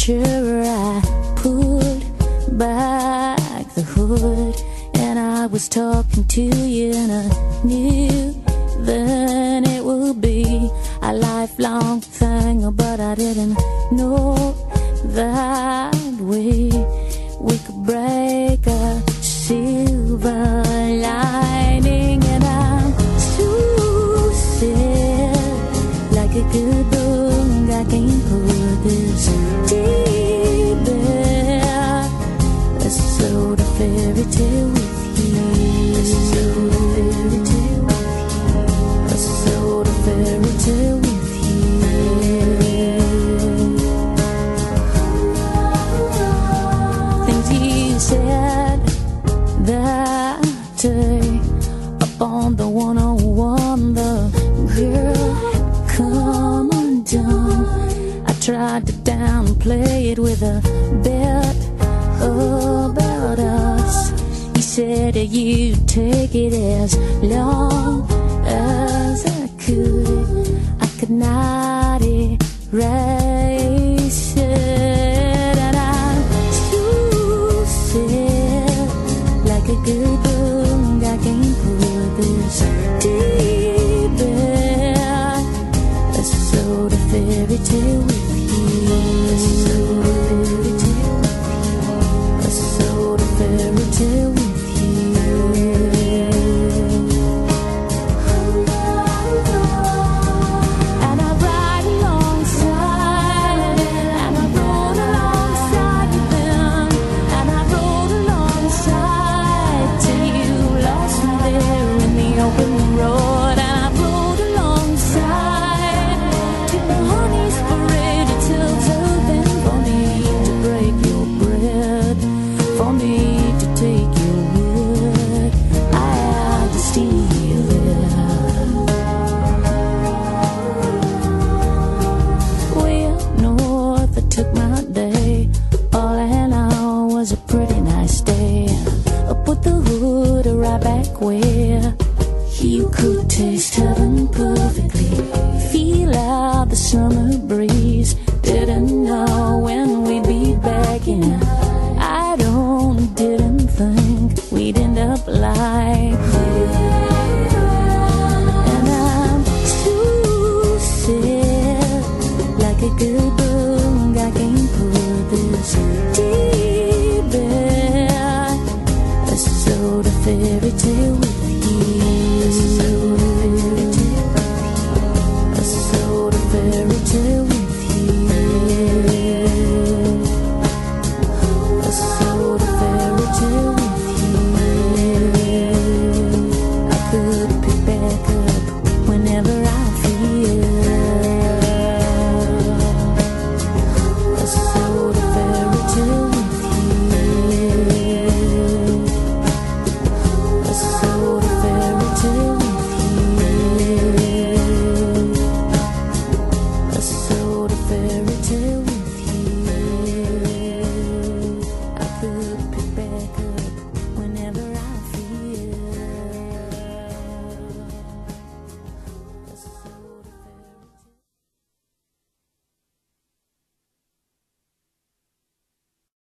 picture, I pulled back the hood, and I was talking to you, and I knew then it would be a lifelong thing, but I didn't know that we could break a silver lining. And I'm so sad, like a good book, I can't put this deep in. A sort of fairy tale with you. A sort of fairy tale with you. A sort of fairy tale with you. Things you said that day up on the 101, the girl had come undone. I tried to downplay it with a bet about us. You said you'd take it as long as I could not erase it. And I'm so sad, like a good book, I can't put this deep in. A sort of fairy tale.